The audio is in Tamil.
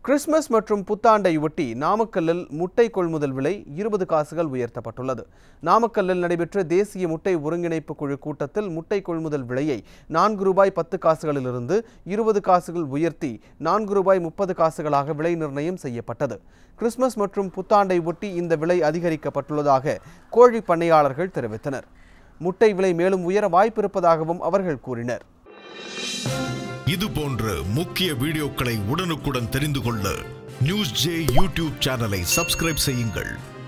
கிறிஸ்துமஸ் மற்றும் புத்தாண்டையொட்டி நாமக்கல்லில் முட்டை கொள்முதல் விலை 20 காசுகள் உயர்த்தப்பட்டுள்ளது. நாமக்கல்லில் நடைபெற்ற தேசிய முட்டை ஒருங்கிணைப்பு குழு கூட்டத்தில் முட்டை கொள்முதல் விலையை ரூபாய் 10 காசுகளிலிருந்து 20 காசுகள் உயர்த்தி ரூபாய் 30 காசுகளாக விலை நிர்ணயம் செய்யப்பட்டது. கிறிஸ்துமஸ் மற்றும் புத்தாண்டை ஒட்டி இந்த விலை அதிகரிக்கப்பட்டுள்ளதாக கோழி பண்ணையாளர்கள் தெரிவித்தனர். முட்டை விலை மேலும் உயர வாய்ப்பிருப்பதாகவும் அவர்கள் கூறினர். இது போன்ற முக்கிய வீடியோக்களை உடனுக்குடன் தெரிந்து கொள்ள நியூஸ் ஜே யூடியூப் சேனலை சப்ஸ்கிரைப் செய்யுங்கள்.